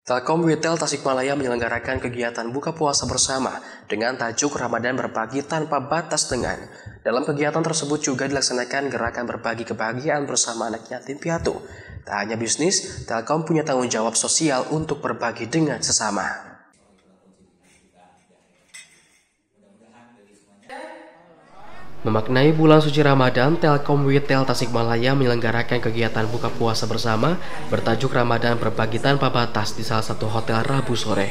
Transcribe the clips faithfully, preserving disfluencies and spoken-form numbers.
Telkom Retail Tasikmalaya menyelenggarakan kegiatan buka puasa bersama dengan tajuk Ramadan Berbagi Tanpa Batas Dengan. Dalam kegiatan tersebut juga dilaksanakan gerakan berbagi kebahagiaan bersama anak yatim piatu. Tak hanya bisnis, Telkom punya tanggung jawab sosial untuk berbagi dengan sesama. Memaknai bulan suci Ramadan, Telkom Retail Tasikmalaya menyelenggarakan kegiatan buka puasa bersama bertajuk Ramadan Berbagi Tanpa Batas di salah satu hotel Rabu sore.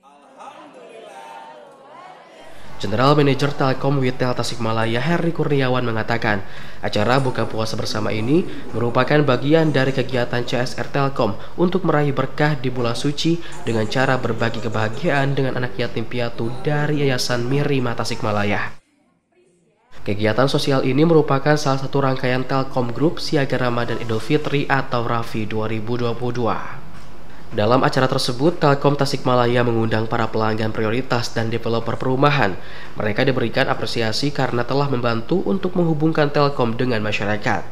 General Manager Telkom Retail Tasikmalaya Heri Kurniawan mengatakan, acara buka puasa bersama ini merupakan bagian dari kegiatan C S R Telkom untuk meraih berkah di bulan suci dengan cara berbagi kebahagiaan dengan anak yatim piatu dari Yayasan Mirima Tasikmalaya. Kegiatan sosial ini merupakan salah satu rangkaian Telkom Group Siaga Ramadan Idul Fitri atau Rafi dua ribu dua puluh dua. Dalam acara tersebut, Telkom Tasikmalaya mengundang para pelanggan prioritas dan developer perumahan. Mereka diberikan apresiasi karena telah membantu untuk menghubungkan Telkom dengan masyarakat.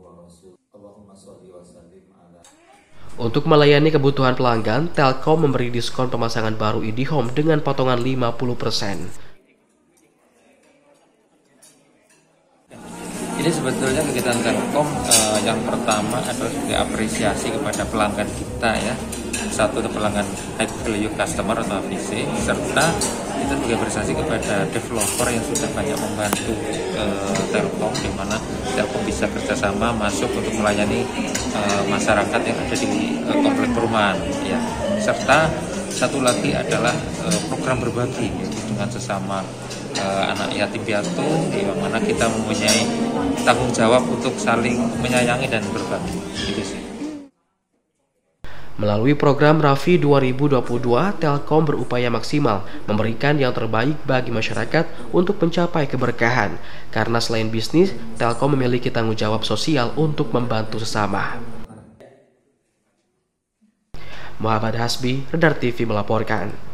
Untuk melayani kebutuhan pelanggan, Telkom memberi diskon pemasangan baru IndiHome dengan potongan lima puluh persen. Ini sebetulnya kegiatan Telkom eh, yang pertama adalah sebagai apresiasi kepada pelanggan kita ya. Satu pelanggan high value customer atau H V C, serta itu sebagai apresiasi kepada developer yang sudah banyak membantu eh, Telkom, di mana Telkom bisa kerjasama masuk untuk melayani eh, masyarakat yang ada di eh, komplek perumahan ya. Serta satu lagi adalah eh, program berbagi yaitu dengan sesama Uh, anak yatim piatu, di mana kita mempunyai tanggung jawab untuk saling menyayangi dan berbagi. Gitu sih. Melalui program Rafi dua ribu dua puluh dua, Telkom berupaya maksimal memberikan yang terbaik bagi masyarakat untuk mencapai keberkahan. Karena selain bisnis, Telkom memiliki tanggung jawab sosial untuk membantu sesama. Muhammad Hasbi, Radar T V melaporkan.